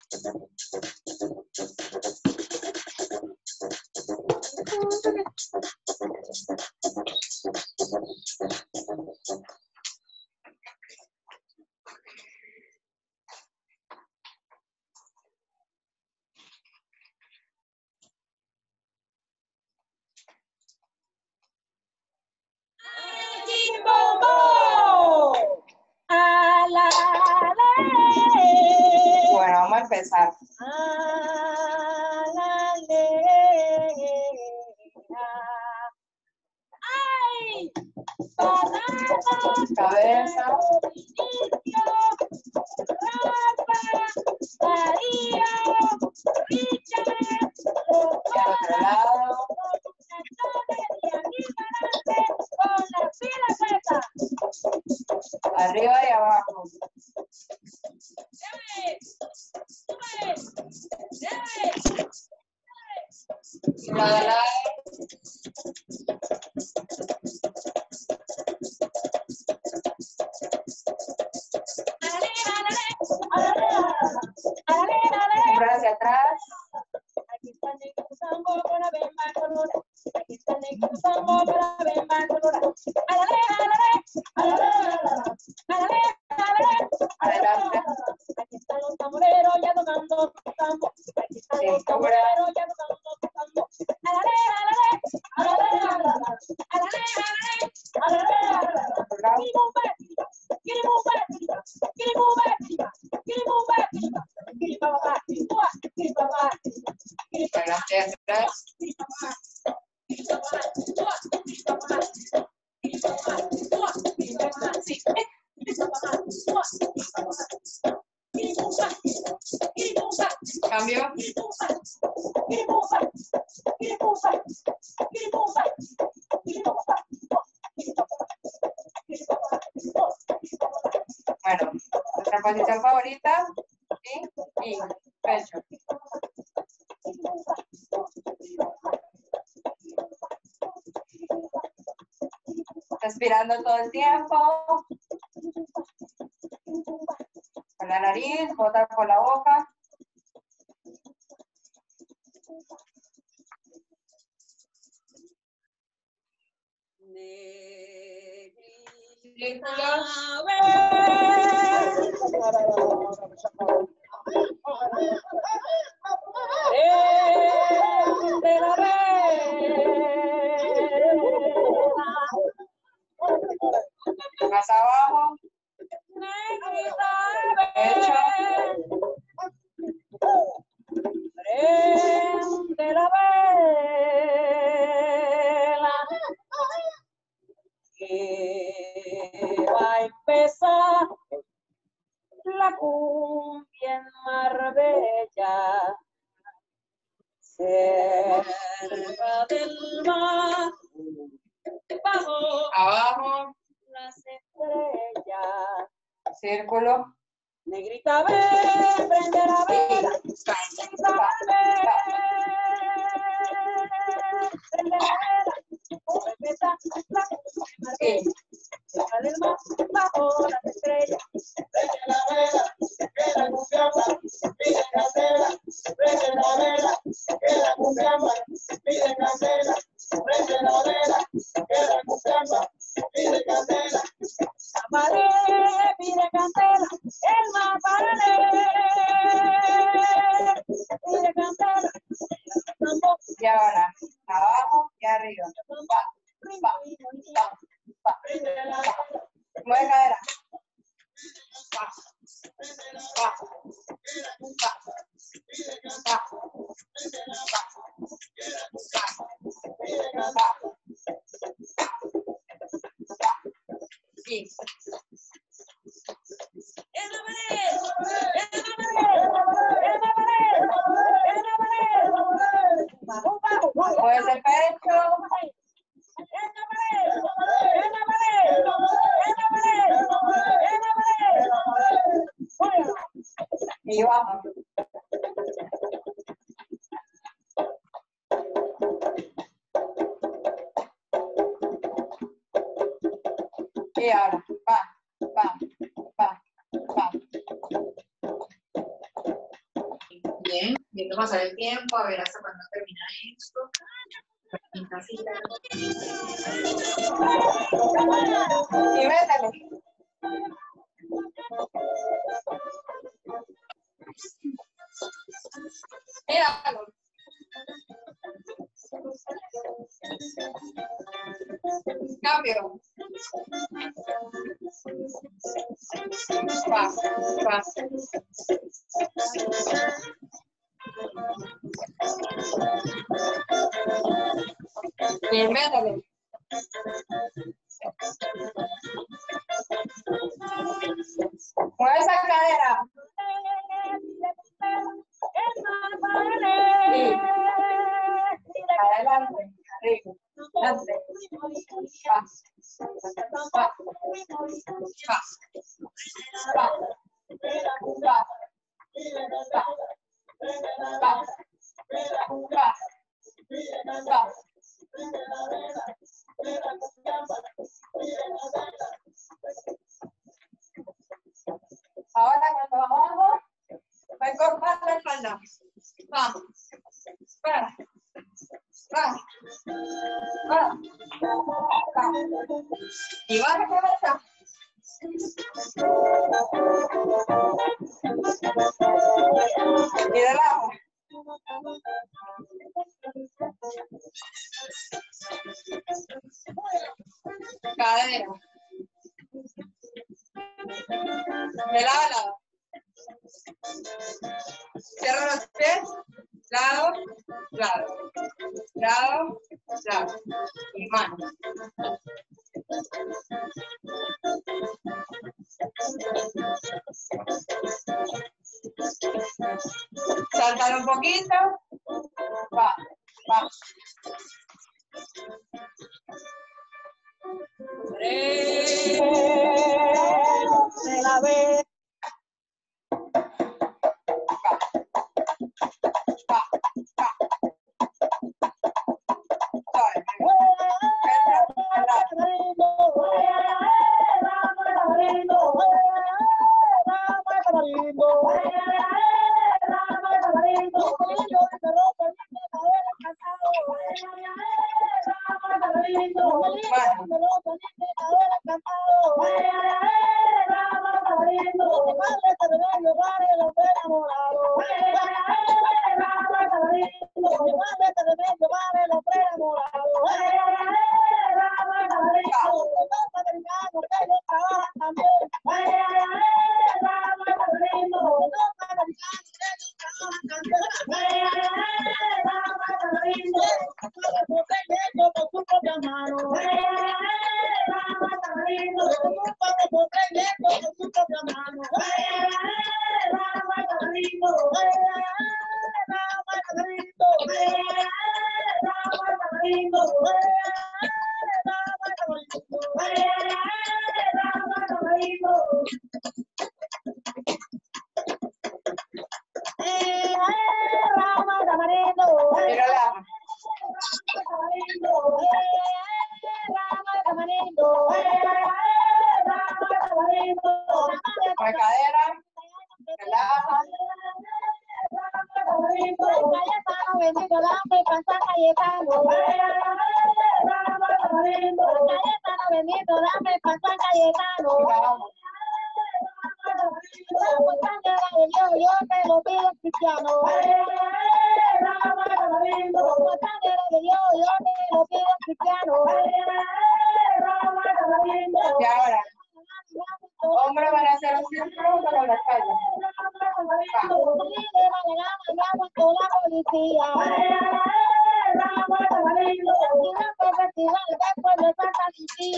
Bueno, vamos a empezar. Cabeza. Y al otro lado. Arriba y abajo. Lado a lado. Hombro hacia atrás. Adelante. Cintura. Adelante atrás. Cambio. Bueno, nuestra posición favorita. Y pecho. Respirando todo el tiempo. Con la nariz, botar por la boca. Más abajo. Pecho. Prende la vela que va a empezar la cumbia en Marbella, cerca del mar, bajo Abajo. las estrellas. Círculo. Negrita, ven, prende la vela. Negrita, ven, prende la vela. Como empieza la cumbia cerca del mar, bajo las estrellas. Prende la vela, que la cumbia pide candela. Prende la vela, que la cumbia pide candela. Prende la vela, que la cumbia pide candela. Amaré, pide candela. El maparé, pide candela. Y ahora, abajo y arriba. Mueve cadera. Sí. Mueves el pecho. Y vamos. Y ahora, pa, pa, pa, pa. Bien, viendo pasar el tiempo, a ver hasta cuándo termina esto. Casita. Y métele. Míralo. Cambio. Va, va. Bien, métele. Mueve esa cadera. Sí. Adelante, arriba. Adelante. Va. Va. Va. Va. Va. Ahora cuando abajo, va a encorvar la espalda. Va. Para. Va. Va. Va. Y va la cabeza. Y de lado. Cadera. De lado a lado. Cierra los pies. Lado, lado. Lado, lado. Y mano. Saltar un poquito. Va, va. Me la ve. Va, va. Con cadera, relaja. Bendito, dame pasa Cayetano. Bendito, dame pasa Cayetano. Yo te lo pido cristiano. Yo te lo pido cristiano. Y ahora, hombros van a hacer un círculo con la espalda. La policía. Festival después de Santa Lucía.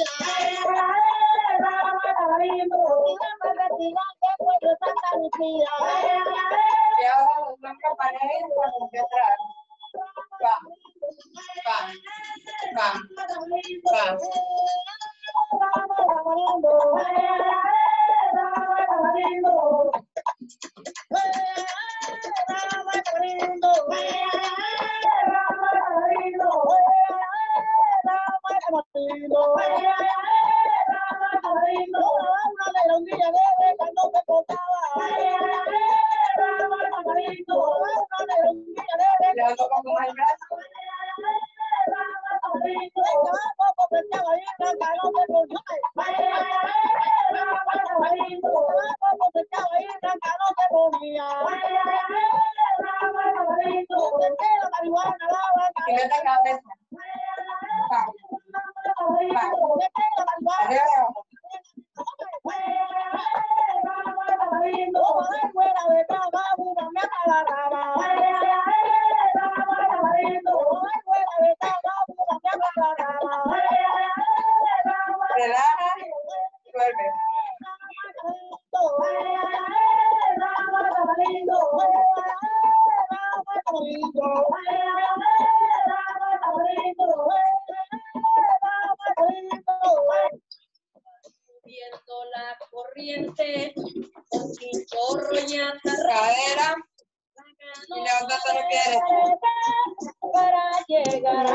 Festival después de Santa Lucía. Y ahora los dos campanarios con detrás. Va, va, va, va. Levantando como más el brazo. Gira la cabeza. Va. Va. Arriba y abajo. Relaja. Vuelve. Viendo la corriente, con chinchorro y atarraya. Cadera. Y levantando los pies derechos. Para llegar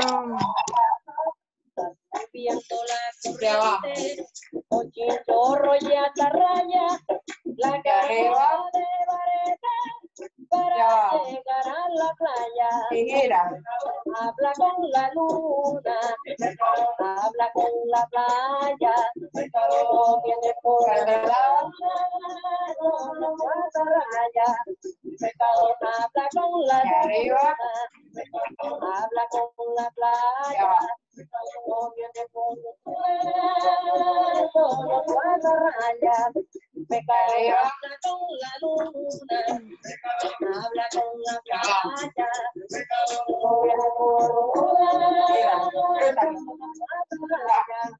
viendo la corriente, con chinchorro y atarraya, la arriba. carrera de vareta para llegar a la playa. Y gira. Habla con la luna, habla con la playa, no viene por el lado, no pasa raya. Pecado, habla con la arriba. luna, habla con la playa, no viene por el lado, no pasa raya. Pecado, habla con la luna, habla con la playa, no viene por el lado, no pasa raya.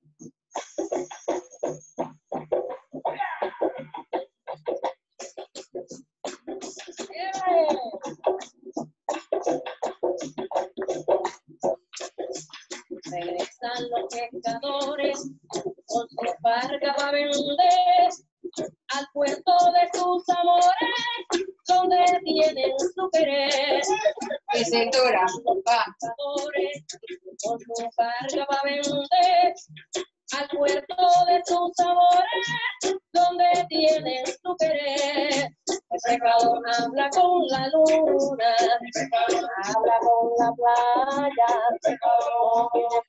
Regresan los pescadores con su carga para vender al puerto de sus amores, donde tienen su querer. Y cintura. Va. Pescadores con su carga para vender al puerto de sus amores, donde tienen su querer. El pescador habla con la luna, habla con la playa, pescador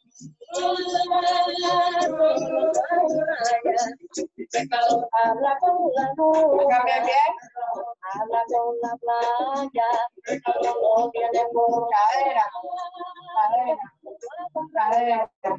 habla con la luna, Cambia el pie. habla con la playa, no viene por Cadera. Cadera. Cadera.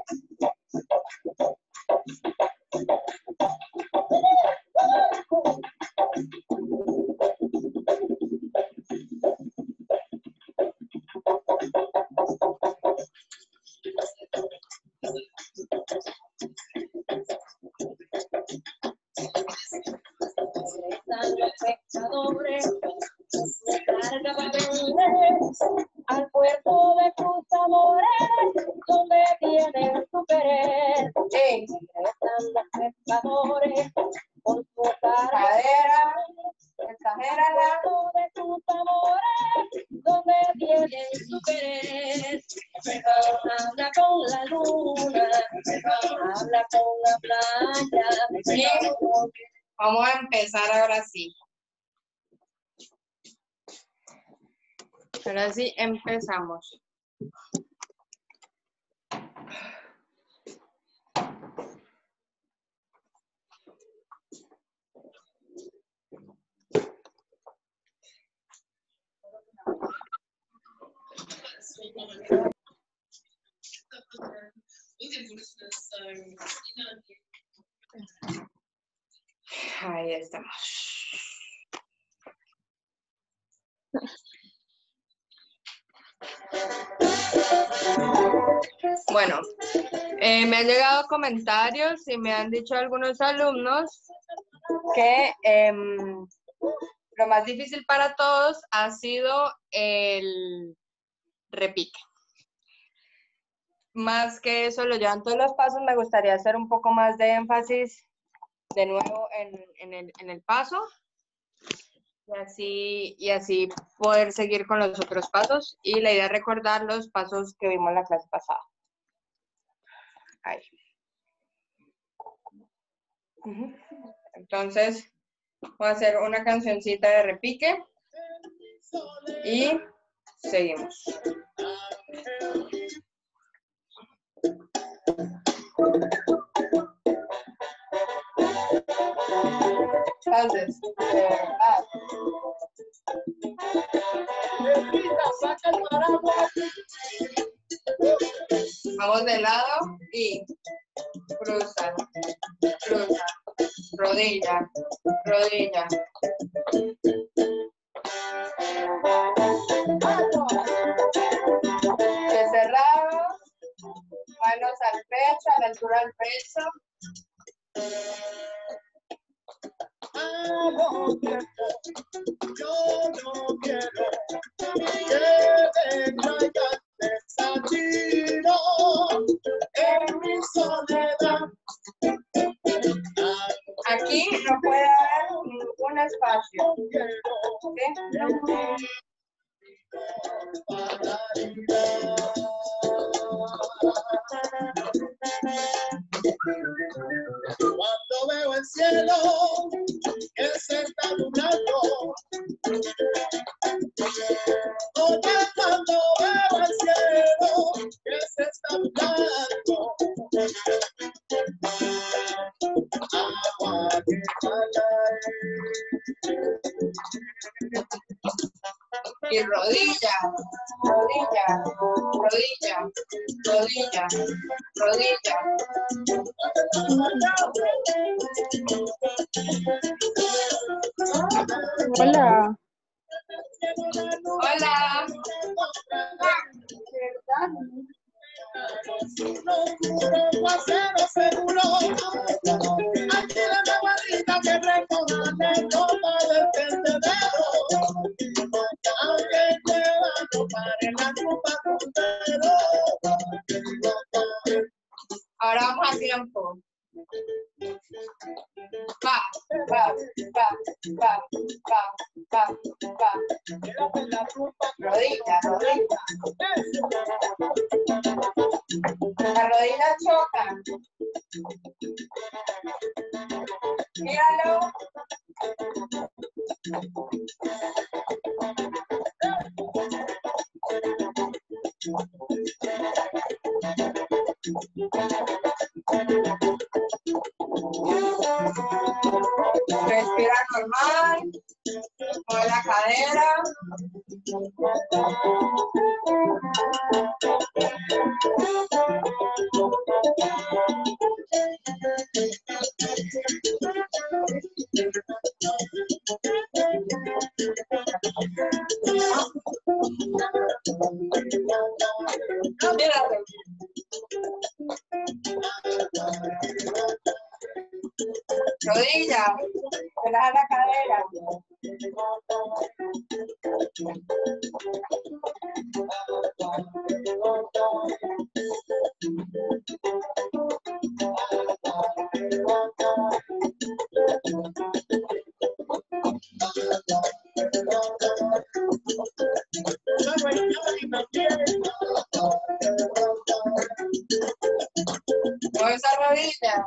Están los pescadores con su carga para vender al puerto de sus amores, donde tienen su querer. Sí. Están los pescadores con su carga Cadera. Exagérala. de sus amores, donde tienen su querer. Habla con la luna, habla con la playa. Sí. Vamos a empezar ahora sí. Ahora sí empezamos. Ahí estamos. Bueno, me han llegado comentarios y me han dicho algunos alumnos que lo más difícil para todos ha sido el repique. Más que eso, lo llevan todos los pasos. Me gustaría hacer un poco más de énfasis de nuevo en el paso. Y así poder seguir con los otros pasos. Y la idea es recordar los pasos que vimos en la clase pasada. Ahí. Entonces, voy a hacer una cancioncita de repique. Y Seguimos. Entonces, vamos de lado y cruza, cruza, rodilla, rodilla. Pies cerrados, manos al pecho, a la altura del pecho. Yo no quiero que te traigas desatino en mi soledad. Aquí no puede haber ningún espacio. ¿Sí? Cuando veo el cielo que se está nublando, oye, cuando veo el cielo que se está nublando, agua que cae. Y rodilla, rodilla, rodilla, rodilla, rodilla. Hola. Hola. Seguro, aquí la barrita que reconoce todo el tendedero, aunque no pare la culpa con Ahora vamos a tiempo. Va, va, va, va, va, va, va. Rodilla, rodilla. Las rodillas chocan. Míralo. Respira normal, mueve la cadera. Míralo. Rodilla, relaja la cadera. Mueve esa rodilla.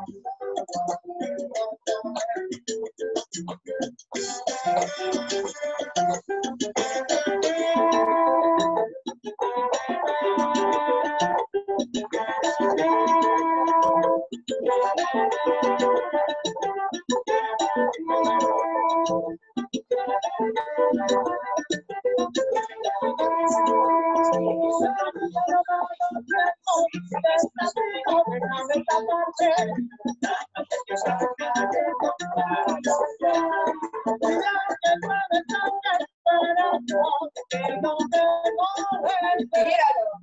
Míralo.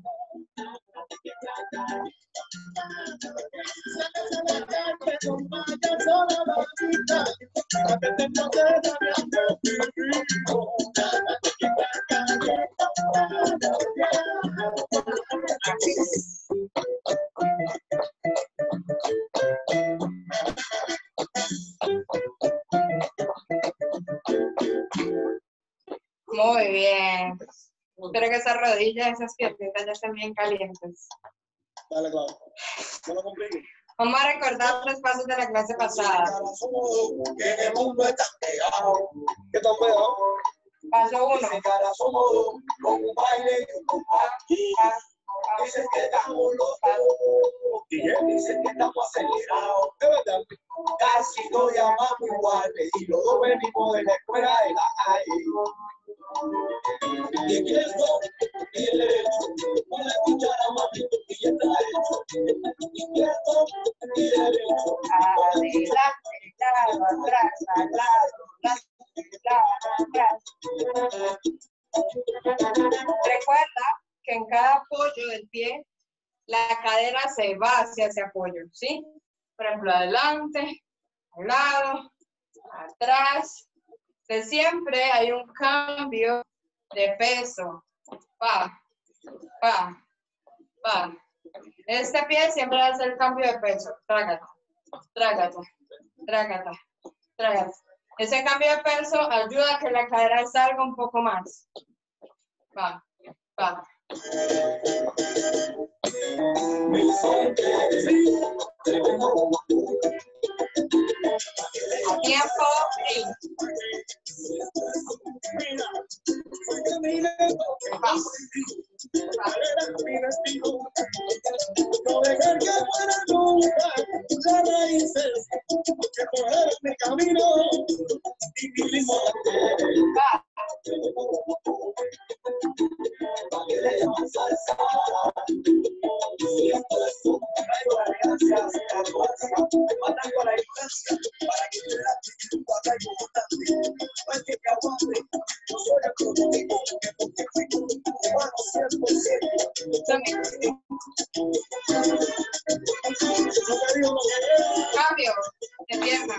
Muy bien. Espero que esas rodillas, esas piernitas ya estén bien calientes. Dale, claro. No lo compliques. Vamos a recordar 3 pasos de la clase pasada. Que el mundo está pegado. ¿Qué tan pegado? Paso 1. Con un baile y un compás. Dicen que estamos locos. Y él dice que estamos acelerados. De verdad. Casi nos llamamos iguales. Y los dos venimos de la escuela de la calle. Izquierdo y derecho. Con la cuchara mami y ya está hecho. Izquierdo y derecho. Adelante, lado, atrás, al lado, atrás. Recuerda que en cada apoyo del pie, la cadera se va hacia ese apoyo, ¿sí? Por ejemplo, adelante, al lado, atrás. De siempre hay un cambio de peso. Pa. Este pie siempre hace el cambio de peso. Trágata. Ese cambio de peso ayuda a que la cadera salga un poco más. Pa. A tiempo y cambio de pierna.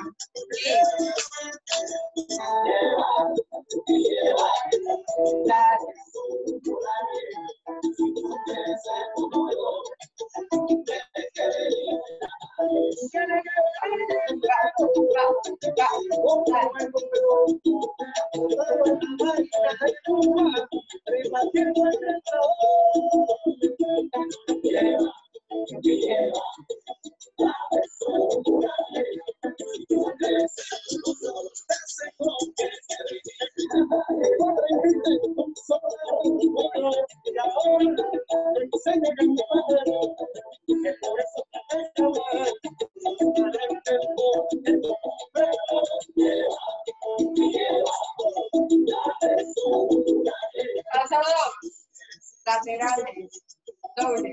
Paso 2. Laterales. Doble.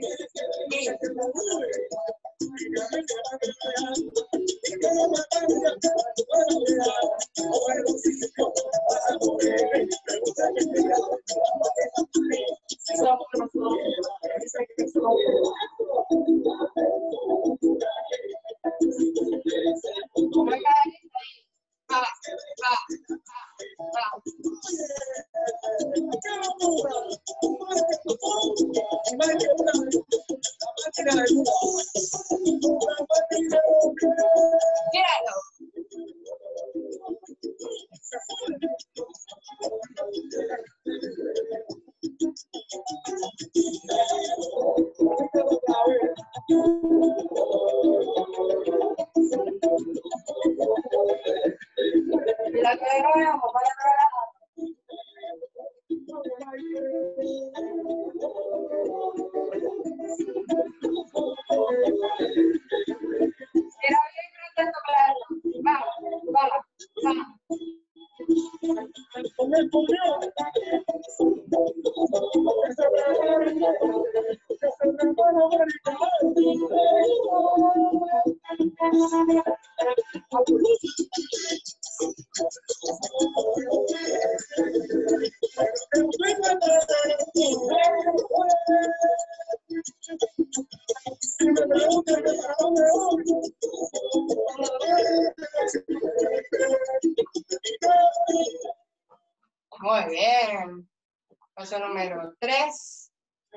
Muy bien. Paso número 3.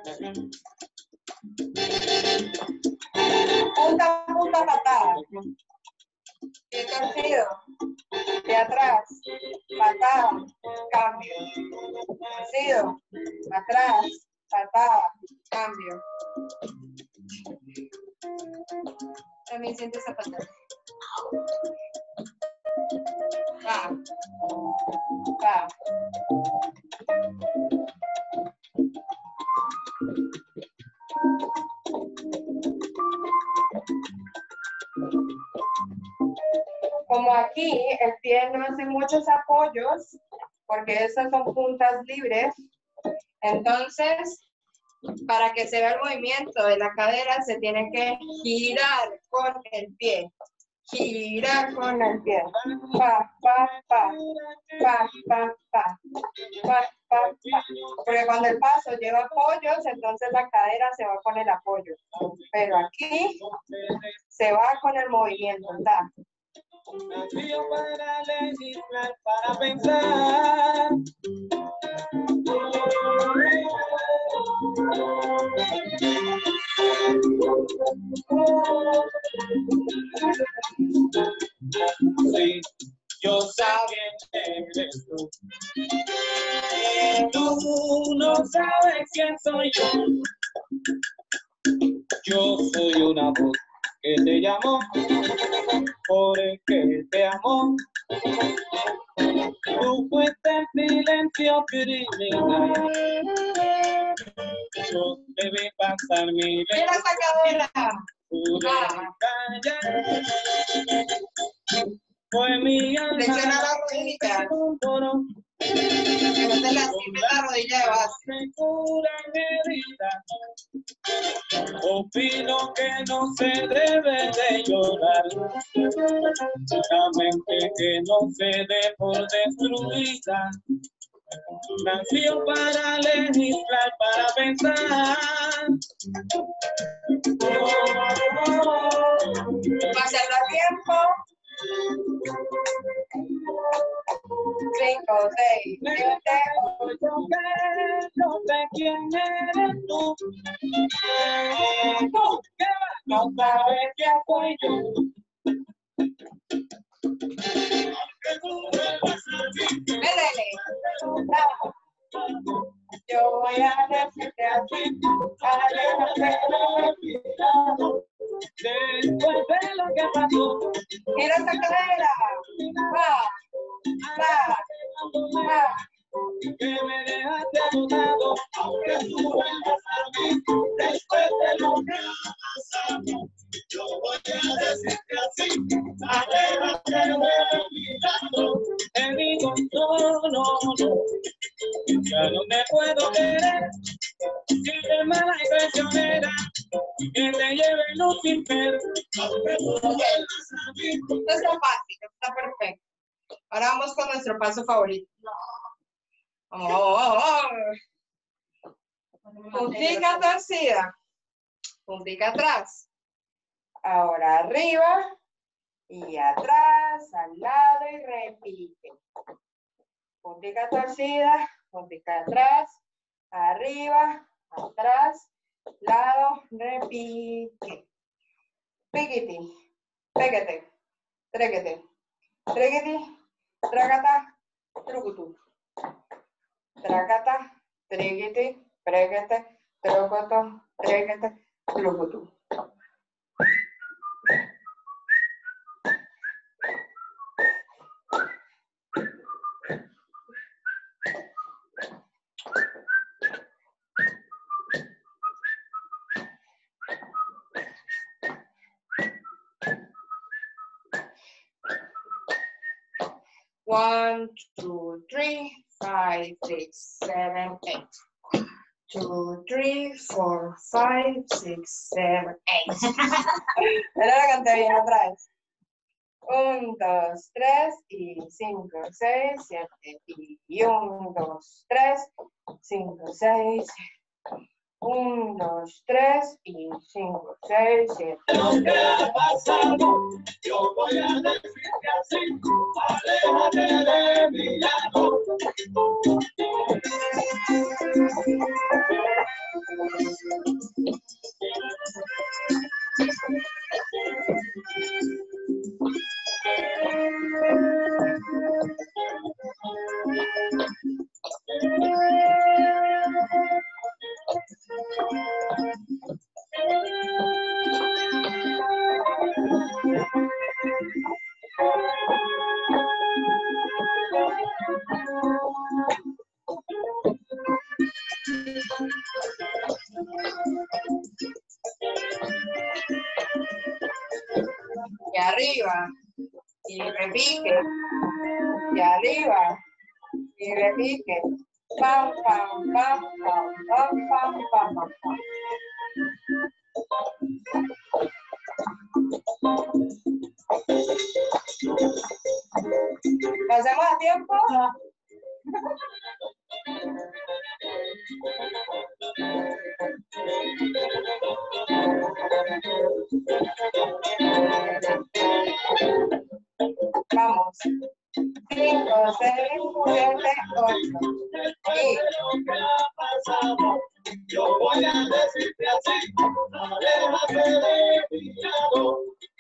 Punta, patada. Pie torcido. De atrás. Patada. Cambio. Torcido. Atrás. Patada. Cambio. También siente esa patada. Pa. Pa. Como aquí el pie no hace muchos apoyos, porque estas son puntas libres, entonces para que se vea el movimiento de la cadera se tiene que girar con el pie. Girar con el pie. Pa, pa, pa. Pa, pa, pa. Pa, pa, pa. Porque cuando el paso lleva apoyos, entonces la cadera se va con el apoyo. Pero aquí se va con el movimiento. Ta. Nació para legislar, para pensar. Sí, yo sé quién eres tú. Tú no sabes quién soy yo. Yo soy una voz que te llamó, por el que te amó. Tú fuiste el silencio criminal. Yo debí pasar mi ¡Mira esa cadera! pude callar. Fue mi alma. Flexiona la rodilla. Que no te lastimes la rodilla de base. Me curan heridas. Opino que no se debe de llorar. La mente que no se dé por destruida. Nació para legislar, para pensar. Hacerlo a tiempo. 5, 6, 7. No sé quién eres tú. No sabes quién soy yo. Médele. Bravo. Yo voy a decirte así. Después de lo que pasó. Mira esa cadera. Va. Va. Va. Que me dejaste agotado, aunque tú vuelvas a mí, después de lo que ha pasado, yo voy a decirte así, aléjate de mi lado. Te digo, no, ya no me puedo querer, si eres mala y traicionera, que te lleve Lucifer, aunque tú vuelvas a mí. Esto está fácil, está perfecto. Ahora vamos con nuestro paso favorito. Puntica torcida. Puntica atrás. Ahora arriba y atrás, al lado y repite. Puntica torcida, puntica atrás, arriba, atrás, lado, repite. Piquiti, péguete, tréguete, tréguete, tragata, trucutu. Tragata, tréguete, préguete, trocoto, tréguete, trucutu. One, 2, 3, 5, 6, 7, 8. 2, 3, 4, 5, 6, 7, 8. Ahora la canté bien otra vez. 1, 2, 3 y 5, 6, 7. Y 1, 2, 3, 5, 6, 7. 1, 2, 3 y 5, 6, 7. Lo que ha pasado, yo voy a decirte así, aléjate de mi lado. Y arriba. Y repique. Y arriba. Y repique. Pam, pam, pam, pam, pam, pam, pam, pam, pam. ¿Lo hacemos a tiempo? Vamos. 5, 6, 7, 8. Y yo voy a decirte así, aléjate de mi lado.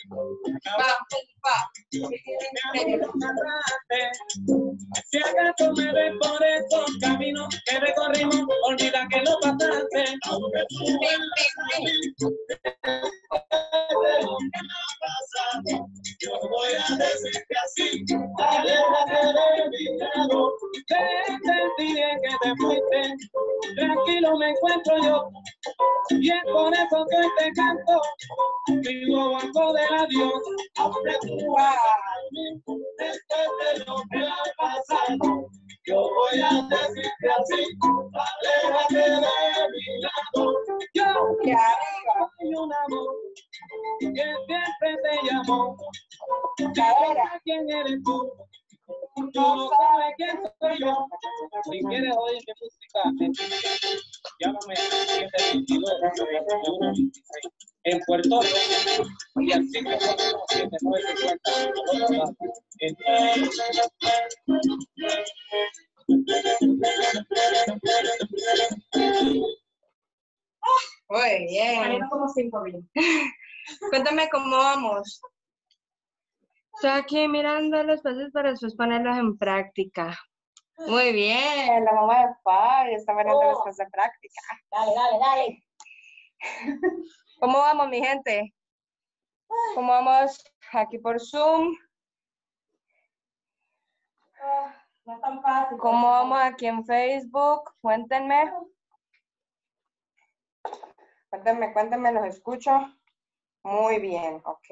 Si acaso me ves por esos caminos que recorrimos, olvida que lo pasaste. Aunque tú yo voy a decirte así, aléjate de mi lado. Desde el día que te fuiste, tranquilo me encuentro yo. Y es por eso que hoy te canto, vivo bajo del adiós. Aunque tú después de lo que ha pasado, yo voy a decirte así, aléjate de mi lado. Yo soy un amor que siempre te llamó. Ahora, ¿quién eres tú? No sabes quién soy yo. Si quieres oír mi música, llámame 722-9126. En Puerto Rico y al 541-7950. Muy bien. Como 5.000. Cuéntame cómo vamos. Estoy aquí mirando los pasos para después ponerlos en práctica. Muy bien, la mamá de Fabio está mirando los pasos en práctica. Dale, dale, dale. ¿Cómo vamos, mi gente? ¿Cómo vamos aquí por Zoom? No es tan fácil. ¿Cómo vamos aquí en Facebook? Cuéntenme. Cuéntenme, los escucho. Muy bien, ok.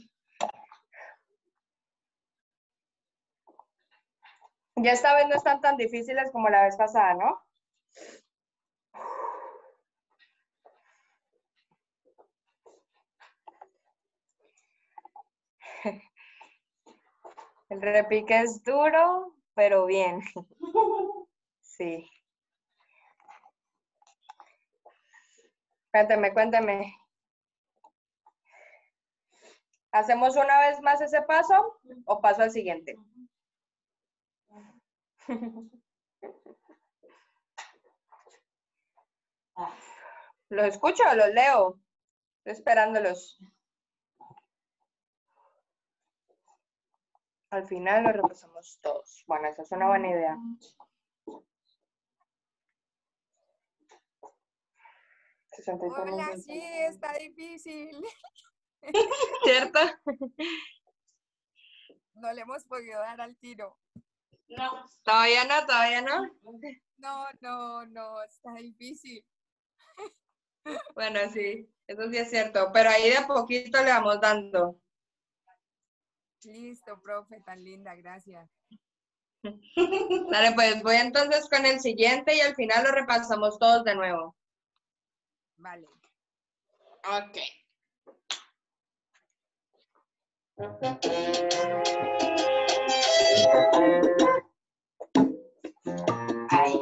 Ya esta vez no están tan difíciles como la vez pasada, ¿no? El repique es duro, pero bien. Sí. Cuéntame. ¿Hacemos una vez más ese paso o paso al siguiente? ¿Los escucho o los leo? Estoy esperándolos. Al final lo repasamos todos. Bueno, esa es una buena idea. Hola, sí, está difícil. ¿Cierto? No le hemos podido dar al tiro. No. Todavía no. No, está difícil. Bueno, sí, eso sí es cierto. Pero ahí de a poquito le vamos dando. Listo, profe, tan linda, gracias. Dale, pues voy entonces con el siguiente y al final lo repasamos todos de nuevo. Vale. Ok. Ahí.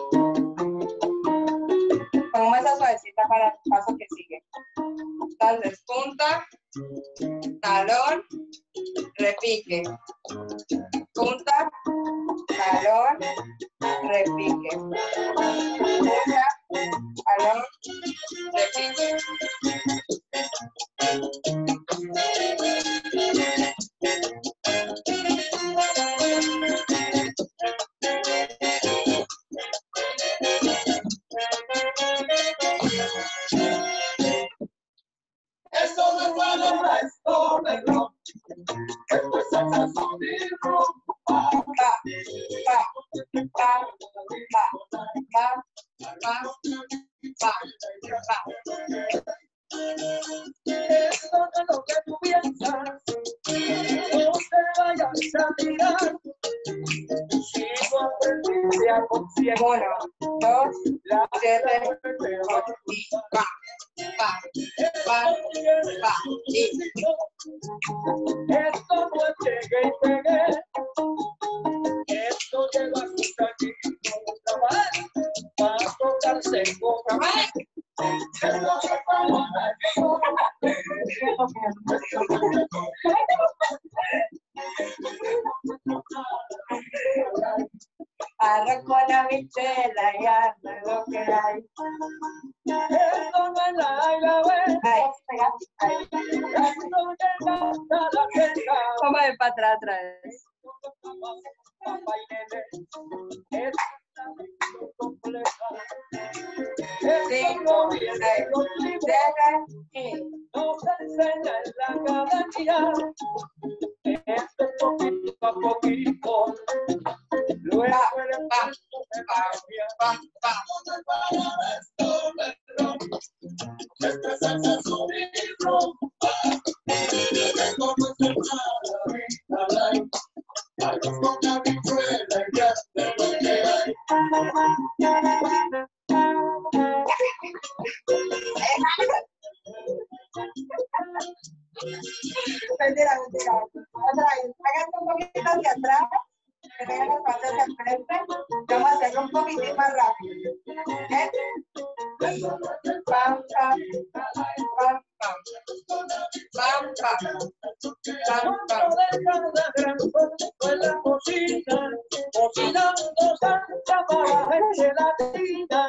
Pongo esa suavecita para el paso que sigue. Entonces, punta, talón, repique. Punta, talón, repique. Punta, talón, repique. Esto no es balada, esto es rock. Esto es salsa y rock. Pa, pa, pa, pa, pa. Esto no es lo que tú piensas. No te vayas a tirar. Sigo aprendiendo a confiar. 1, 2, La 7, 8. y va, y Esto no es llegué y pegué. Esto llegó hasta aquí. Para tocarse con arranco la bichela y anda lo que hay. esto no es la A y la B. Ay, Esto llega hasta la Z. vamos a ver para atrás otra vez. Papá y nene, es una compleja. Esto no viene de los libros, nos enseña en la academia. Esto es poquito a poquito, luego el paso se cambia. Esto es el subirlo. Mentira. Otra vez, háganse un poquito hacia atrás, que tengan las patas hacia el frente. Vamos a hacerlo un poquitín más rápido. Pam, pam, pam, pam. Pam, pam. Pam, pam. En la cocina, cocinando salsa para la gelatina.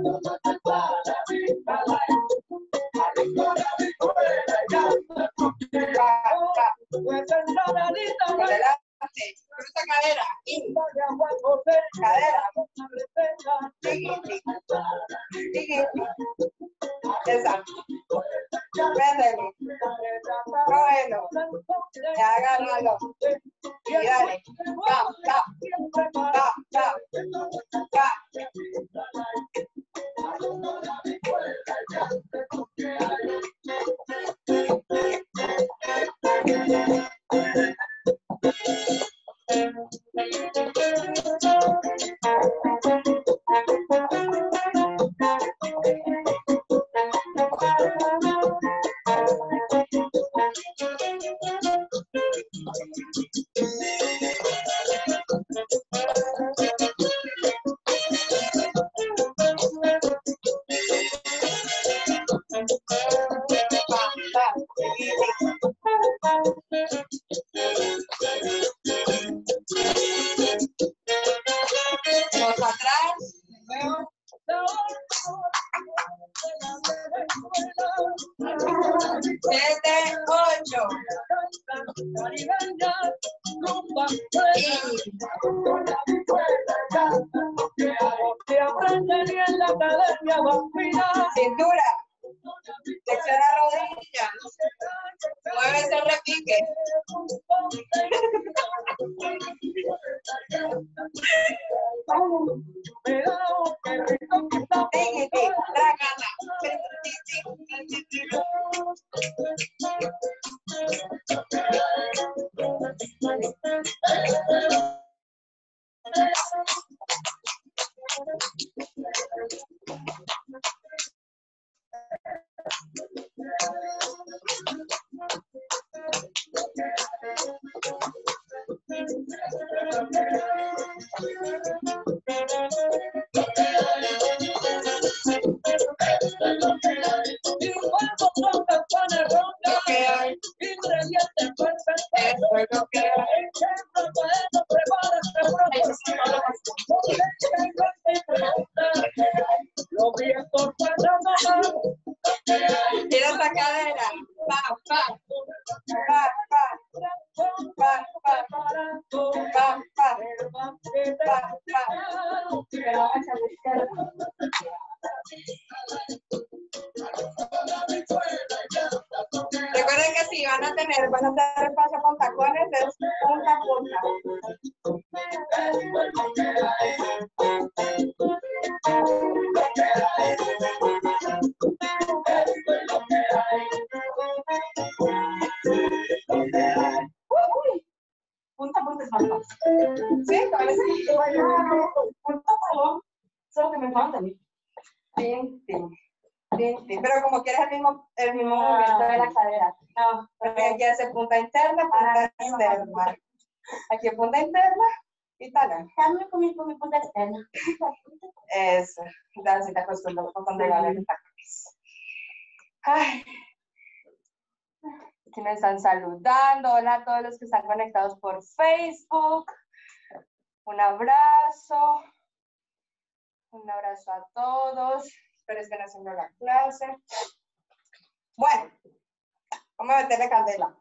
Pues ensaladita, Adelante. Cruza cadera. In. Cadera. Tiki. Esa. Métele. Cógelo. Ya agárralo. Y dale. Va. Vamos atrás. 7, 8. Se aprende en la academia vampira. Cintura. Flexiona rodilla. Mueve ese repique. Tiki, trácala. Tira esa cadera. Pa. Recuerden que si van a hacer el paso con tacones, es punta a punta. Tin, tin. Tin, tin. Pero como quieres el mismo movimiento de la cadera. No, porque aquí hace punta interna, punta externa. Aquí punta interna y tal. Dame con mi punta externa. Eso. Entonces, si te acostumbras con regalar el tacones. Ay. Aquí me están saludando. Hola a todos los que están conectados por Facebook. Un abrazo. Un abrazo a todos. Espero estén haciendo la clase. Bueno, vamos a meterle candela.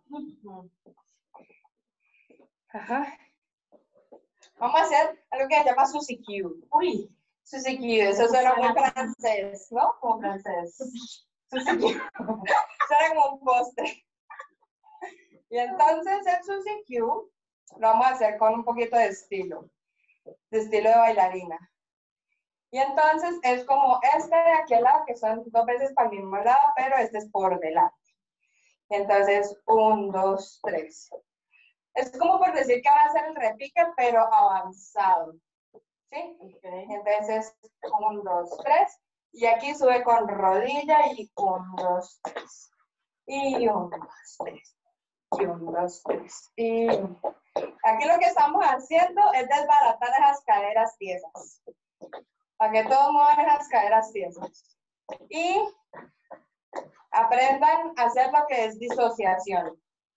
Ajá. Vamos a hacer algo que se llama Suzy Q. Uy, Suzy Q, eso suena muy francés, ¿no? Como francés. Suzy Q. Suena como un postre. Y entonces el Suzy Q lo vamos a hacer con un poquito de estilo de bailarina. Y entonces es como este de aquí al lado, que son 2 veces para el mismo lado, pero este es por delante. Y entonces, 1, 2, 3. Es como por decir que va a ser el repique, pero avanzado. ¿Sí? Okay. Entonces, 1, 2, 3. Y aquí sube con rodilla y 1, 2, 3. Y 1, 2, 3. Y 1, 2, 3. Y aquí lo que estamos haciendo es desbaratar esas caderas tiesas. Para que todos muevan esas caderas tiesas. Y aprendan a hacer lo que es disociación.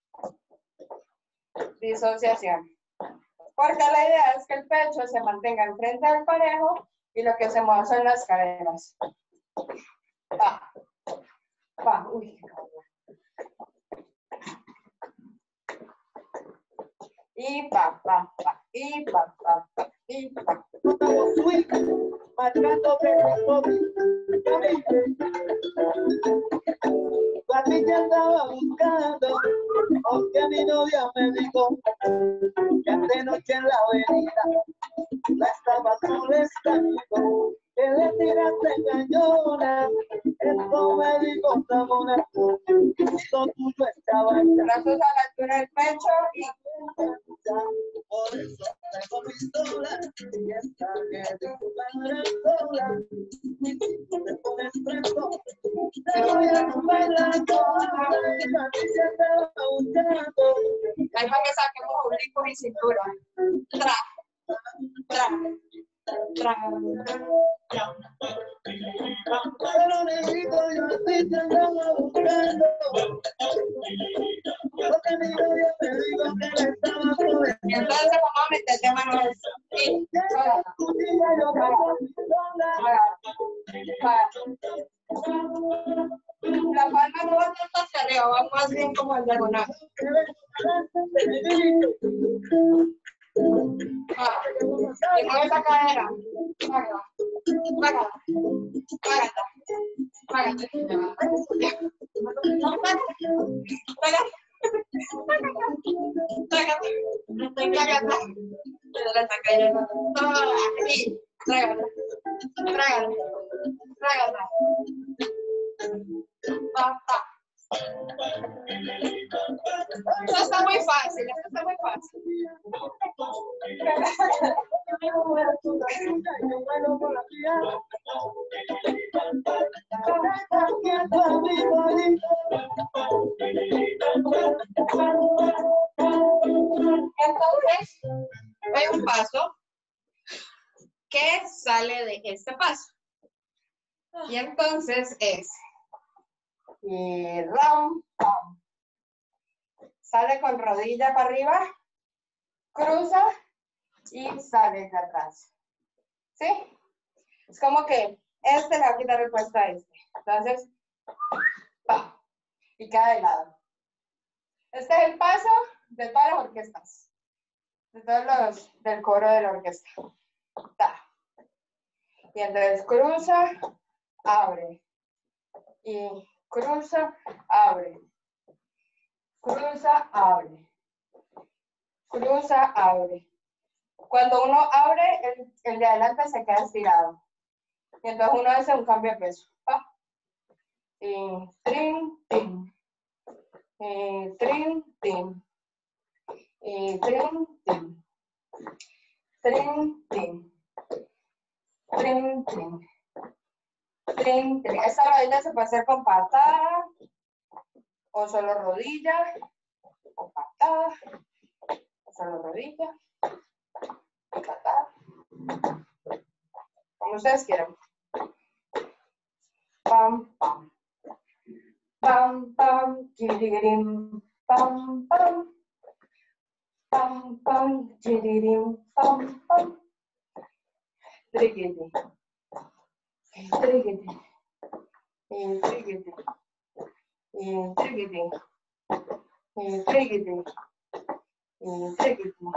Disociación. Porque la idea es que el pecho se mantenga enfrente del parejo y lo que se mueve son las caderas. Pa. Pa. Uy, qué cabrón. Y pa, pa, pa. Y pa, pa, pa. Y pa. Marcando Patilla andaba buscando, porque mi novia me dijo que de noche en la avenida la estaba molestando, que le tiraste cañona, esto me dijo Ramona, lo tuyo estaba en brazos a la altura del pecho y por eso tengo pistola y esta que te para sola, te pones preso, te voy a romper la cola, y Patricia estaba buscando. ahí para que saquemos oblicuos y cintura. Tra, tra, tra. Pero negrito, yo sí te andaba buscando, porque mi novia me dijo que le estaba por el Entonces vamos a meterle manos y la palma no va tanto hacia arriba, va más bien como en diagonal. Y mueve esa cadera. Págala, págala, págala, Esto está muy fácil, esto está muy fácil. Entonces, hay un paso que sale de este paso. Y entonces es y ram, pam. Sale con rodilla para arriba, cruza y sale de atrás. ¿Sí? Es como que este le va a quitar el puesto a este. Entonces, pam. Y queda de lado. Este es el paso de todas las orquestas. De todos los del coro de la orquesta. Ta. Y entonces cruza, abre. Y cruza, abre. Cruza, abre. Cruza, abre. Cuando uno abre, el de adelante se queda estirado. Y entonces uno hace un cambio de peso. ¿Va? Y trin, tin. Y trin, tin. Y trin, tin. Trin, tin. Trin, trin. Trin, trin. Esta rodilla se puede hacer con patada, o solo rodilla, o patada, o solo rodilla, o patada. Como ustedes quieran. Pam, pam. Pam, pam, chiririm, pam, pam. Pam, pam, chiririm, pam, pam. Trigidi. Trigidi. Trigidi. Trigidi. Trigidi. Trigidi.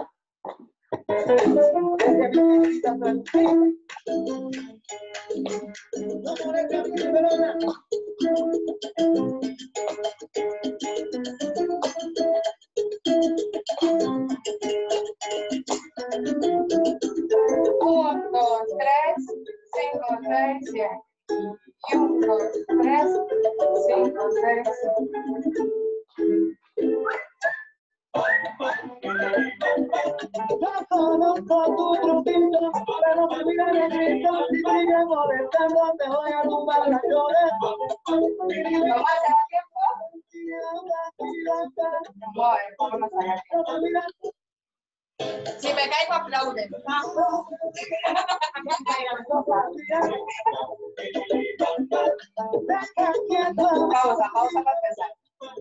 Un, dos, tres, 5, 6, 7. 1, 2, 3, 5, 6, 7. Ya conozco tu truquito, pero me mira de grito, si sigue molestando te voy a tumbar las flores. ¿Vamos a hacer tiempo? Vamos a hacer tiempo. Si me caigo, aplauden. Pausa para empezar.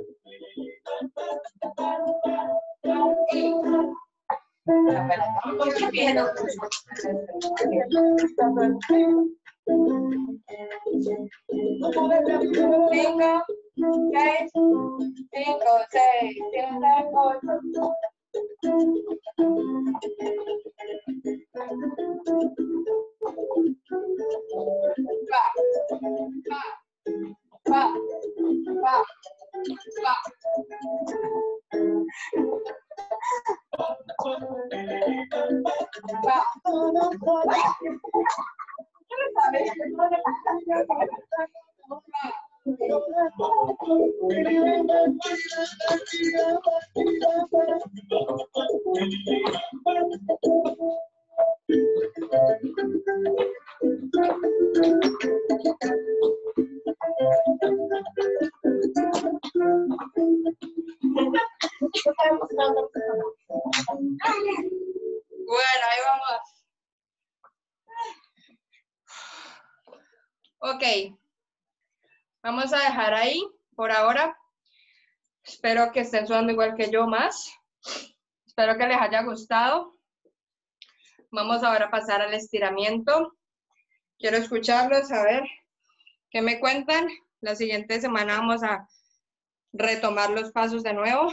Cinco, 6, 7, 8. Bueno, ahí vamos. Ok. Vamos a dejar ahí por ahora. Espero que estén sudando igual que yo más. Espero que les haya gustado. Vamos ahora a pasar al estiramiento. Quiero escucharlos, a ver qué me cuentan. La siguiente semana vamos a retomar los pasos de nuevo.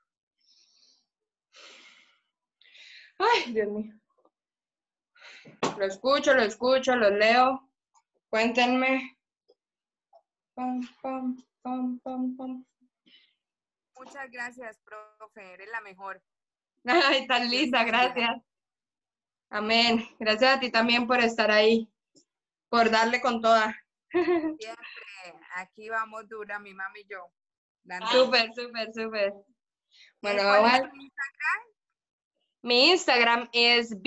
Ay, Dios mío. Lo escucho, los leo. Cuéntenme. Pam, pam, pam, pam, pam. Muchas gracias, profe. Eres la mejor. Ay, tan linda, gracias. Amén. Gracias a ti también por estar ahí, por darle con toda. Siempre. Aquí vamos dura, mi mami y yo. Súper, súper, súper. Bueno, ¿Cuál vamos es a... tu Instagram? Mi Instagram es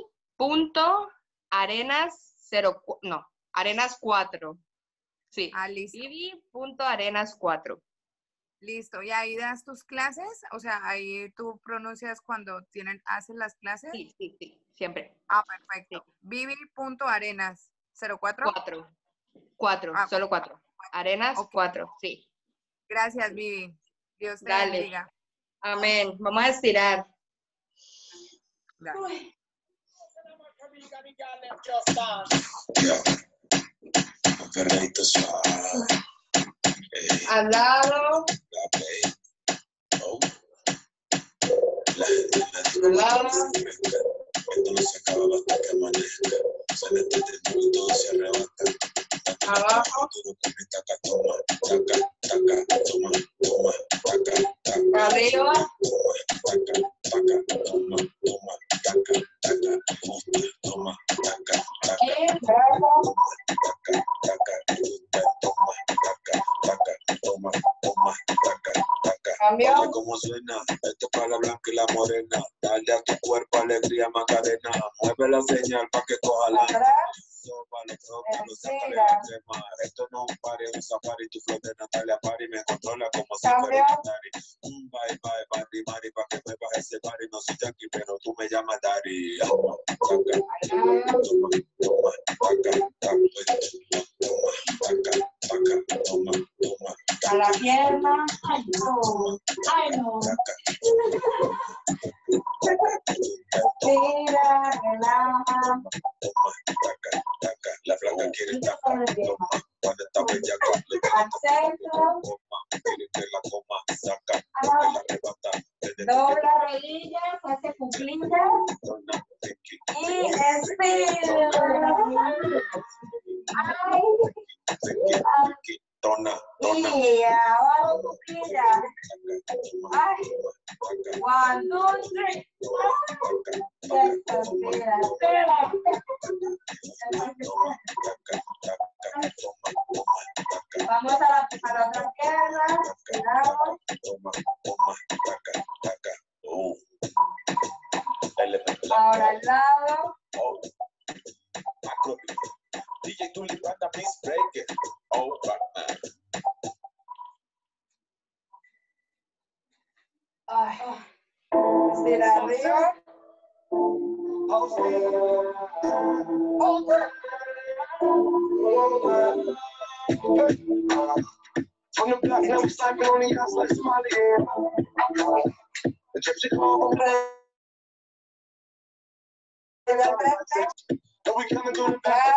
bibi.arenas4. Sí, Listo. bibi.arenas4. Listo. ¿Y ahí das tus clases? O sea, ahí tú pronuncias cuando haces las clases. Sí, siempre. Perfecto. Sí. Bibi.arenas04. 4, solo 4. Arenas, okay. 4, sí. Gracias, Bibi. Dios te Dale. bendiga. Amén. Vamos a estirar. Dale. Al lado. Al lado. Esto no se acaba hasta que amanezca. Se le está y todo se arrebata. Abajo. Toma, taca, taca, toma, toma, taca, taca. Arriba. Taca, taca, toma, toma, taca, taca. Toma, taca, taca. Taca, taca, toma, taca, taca, toma, toma, taca, taca. Cambio. Oye, cómo suena, esto es para la blanca y la morena. Dale a tu cuerpo alegría, Macarena. Mueve la señal para que coja la. toca, lo saca de la crema. Esto no es un party, un safari, tu flow de Natalia Pari me controla como si fuera un Atari. Bye, bye, Pari, Mari, pa' que me baje ese party. No soy Jackie, pero tú me llamas Dari. Toma, taca, toma, toma. A la pierna. Ay, no. Ay, no. Mira, relaja. La flaca quiere taca, toma. Cuando está bellaca, le Al centro. coma. Quiere que la coma, saca, lo que la arrebata. Dobla rodillas, hace cuclillas. Y respira. Ay. Tona. Y ahora cuclillas. Ay. 1, 2, 3. Respira. Vamos a la otra pierna. Cuidado. Ahora al lado. DJ Tulip and the Miss Breaker. Oh, Batman. Ay. Estira arriba. On the block, now we slapping on the ass like Somali. The gypsy call. And we coming through the back.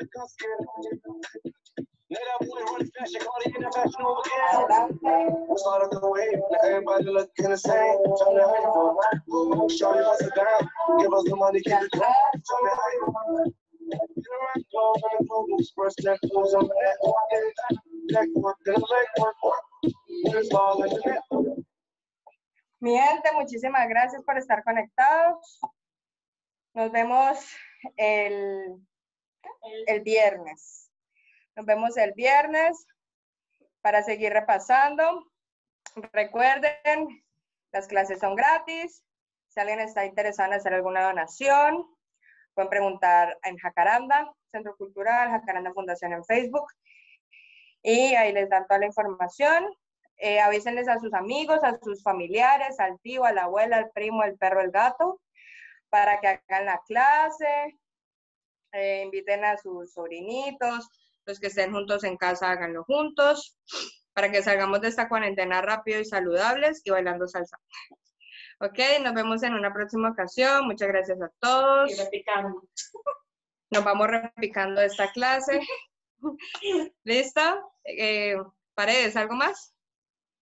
Let that boy run fast, you call it international again. We started the wave, now everybody looking the same. Tell me how you doing. Shorty, bust it down. Give us the money, keep it down. Tell me how you doing. Get around, go on the Google, express that clothes on that. Leg work, then leg work. It's all in the net. Mi gente, muchísimas gracias por estar conectados. Nos vemos el viernes. Nos vemos el viernes para seguir repasando. Recuerden, las clases son gratis. Si alguien está interesado en hacer alguna donación, pueden preguntar en Jacaranda, Centro Cultural, Jacaranda Fundación en Facebook. Y ahí les dan toda la información. Avísenles a sus amigos, a sus familiares, al tío, a la abuela, al primo, al perro, al gato, para que hagan la clase. Inviten a sus sobrinitos, los que estén juntos en casa, háganlo juntos, para que salgamos de esta cuarentena rápido y saludables y bailando salsa. Ok, nos vemos en una próxima ocasión. Muchas gracias a todos. Y repicando. Nos vamos repicando esta clase. ¿Listo? Paredes, ¿algo más?